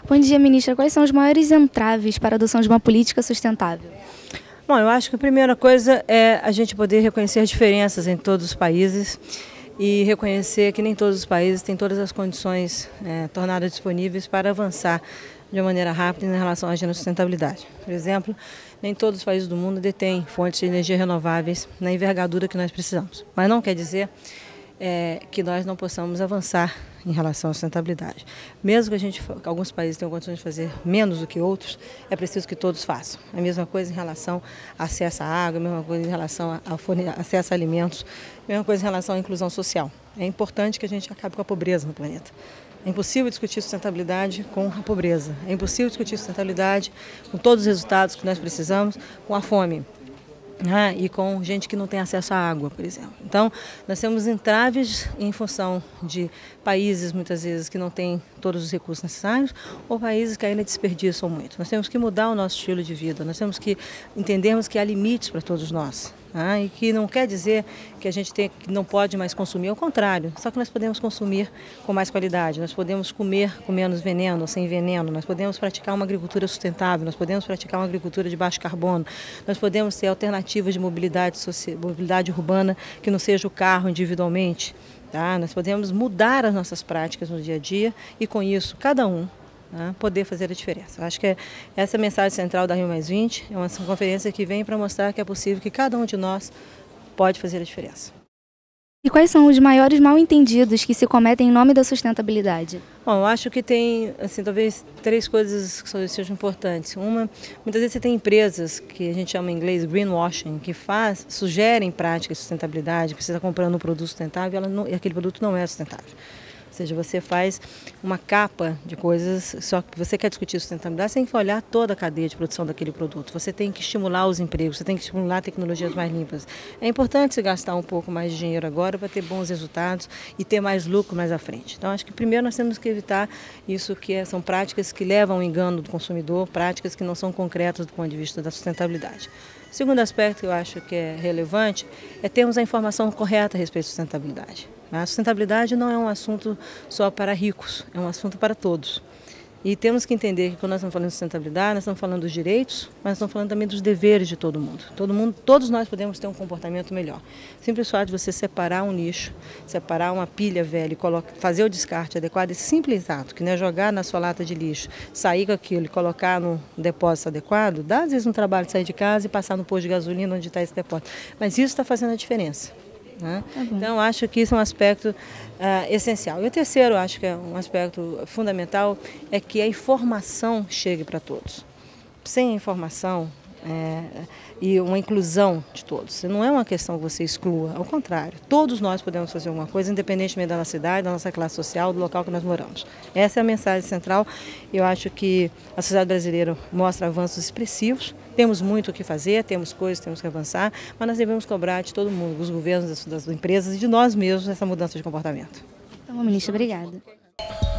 Bom dia, ministra. Quais são os maiores entraves para a adoção de uma política sustentável? Bom, eu acho que a primeira coisa é a gente poder reconhecer as diferenças em todos os países e reconhecer que nem todos os países têm todas as condições tornadas disponíveis para avançar de uma maneira rápida em relação à agenda de sustentabilidade. Por exemplo, nem todos os países do mundo detêm fontes de energia renováveis na envergadura que nós precisamos. Mas não quer dizer que nós não possamos avançar em relação à sustentabilidade. Mesmo que alguns países tenham condições de fazer menos do que outros, é preciso que todos façam. A mesma coisa em relação ao acesso à água, a mesma coisa em relação ao acesso a alimentos, a mesma coisa em relação à inclusão social. É importante que a gente acabe com a pobreza no planeta. É impossível discutir sustentabilidade com a pobreza. É impossível discutir sustentabilidade com todos os resultados que nós precisamos, com a fome. E com gente que não tem acesso à água, por exemplo. Então, nós temos entraves em função de países, muitas vezes, que não têm todos os recursos necessários ou países que ainda desperdiçam muito. Nós temos que mudar o nosso estilo de vida, nós temos que entendermos que há limites para todos nós. E que não quer dizer que a gente que não pode mais consumir, ao contrário, só que nós podemos consumir com mais qualidade, nós podemos comer com menos veneno, sem veneno, nós podemos praticar uma agricultura sustentável, nós podemos praticar uma agricultura de baixo carbono, nós podemos ter alternativas de mobilidade urbana que não seja o carro individualmente. Nós podemos mudar as nossas práticas no dia a dia e com isso cada um poder fazer a diferença. Acho que essa é a mensagem central da Rio+20, é uma conferência que vem para mostrar que é possível que cada um de nós pode fazer a diferença. E quais são os maiores mal-entendidos que se cometem em nome da sustentabilidade? Bom, eu acho que tem, talvez 3 coisas que sejam importantes. Uma, muitas vezes você tem empresas que a gente chama em inglês greenwashing, que sugerem práticas de sustentabilidade, que você está comprando um produto sustentável e aquele produto não é sustentável. Ou seja, você faz uma capa de coisas, só que você quer discutir sustentabilidade, você tem que olhar toda a cadeia de produção daquele produto. Você tem que estimular os empregos, você tem que estimular tecnologias mais limpas. É importante se gastar um pouco mais de dinheiro agora para ter bons resultados e ter mais lucro mais à frente. Então, acho que primeiro nós temos que evitar isso são práticas que levam ao engano do consumidor, práticas que não são concretas do ponto de vista da sustentabilidade. O segundo aspecto que eu acho que é relevante é termos a informação correta a respeito de sustentabilidade. A sustentabilidade não é um assunto só para ricos, é um assunto para todos. E temos que entender que quando nós estamos falando de sustentabilidade, nós estamos falando dos direitos, mas estamos falando também dos deveres de todo mundo. Todos nós podemos ter um comportamento melhor. Simples fato de você separar um lixo, separar uma pilha velha e fazer o descarte adequado, esse simples ato, que não é jogar na sua lata de lixo, sair com aquilo e colocar no depósito adequado, dá às vezes um trabalho de sair de casa e passar no posto de gasolina onde está esse depósito. Mas isso está fazendo a diferença. Então, acho que isso é um aspecto essencial. E o terceiro, acho que é um aspecto fundamental, é que a informação chegue para todos. Sem a informação e uma inclusão de todos. Não é uma questão que você exclua, ao contrário. Todos nós podemos fazer alguma coisa, independentemente da nossa idade, da nossa classe social, do local que nós moramos. Essa é a mensagem central. Eu acho que a sociedade brasileira mostra avanços expressivos. Temos muito o que fazer, temos coisas, temos que avançar, mas nós devemos cobrar de todo mundo, dos governos, das empresas e de nós mesmos, essa mudança de comportamento. Então, ministra, obrigada.